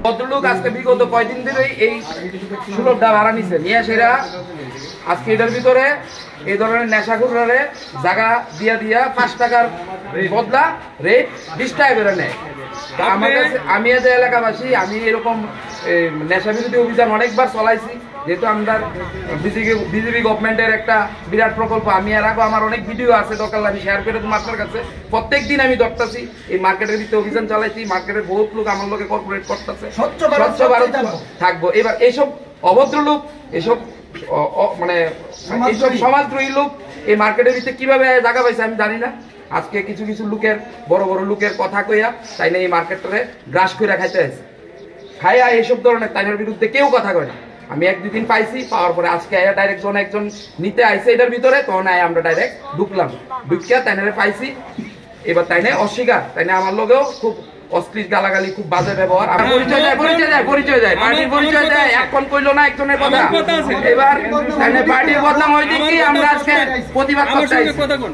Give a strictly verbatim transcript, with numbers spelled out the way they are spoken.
ভদ্রলোক আজকে বিগত কয়দিন ধরে এই সুলভটা ভাড়া নিছে নিয়ে সেরা আজকে এটার ভিতরে এই ধরনের নেশাখোররে জায়গা দিয়া দিয়া পাঁচ টাকার বদলা রেট বিশ টাকা করে নেয়। আমার কাছে আমি যে এলাকাবাসী আমি এরকম নেশা বিরোধী অভিযান অনেকবার চলাইছি, যেহেতু আমরা বিজেপি বিজেপি গভর্নমেন্টের একটা বিরাট প্রকল্প। আমি এর আগে আমার অনেক ভিডিও আছে, দরকার আমি শেয়ার করে দেবো আপনার কাছে। প্রত্যেক দিন আমি ধরতেছি এই মার্কেটের ভিতরে অভিযান চালাইছি, মার্কেটের বহুত লোক আমার লোকে কর্পোরেট করতেছে, স্বচ্ছ ভারত থাকবো। এবার এইসব অভদ্র লোক, এসব মানে এইসব সমাজদ্রোহী লোক এই মার্কেটের ভিতরে কিভাবে জায়গা পাইছে আমি জানি না। আজকে কিছু কিছু লোকের বড় বড় লোকের কথা কইয়া তাই না এই মার্কেটটারে গ্রাস করে খাইতে আছে, খাইয়া এইসব ধরনের তাইনের বিরুদ্ধে কেউ কথা কয় না। আমি এক দুদিন পাইছি, পাওয়ার পরে আজকে আয়া ডাইরেক্ট জন একজন নিতে আইছে এটার ভিতরে, তখন আয় আমরা ডাইরেক্ট ঢুকলাম, ঢুকিয়া তাইনারে পাইছি। এবার তাইনে অস্বীকার, তাইনে আমার লোকেও খুব অশ্লীল গালাগালি, খুব বাজে ব্যবহার। পরিচয় দেয় পরিচয় দেয় পরিচয় দেয় পার্টির পরিচয় দেয়, এখন কইলো না একজনের কথা। এবার পার্টির বদনাম হয়েছে কি আমরা আজকে প্রতিবাদ করতে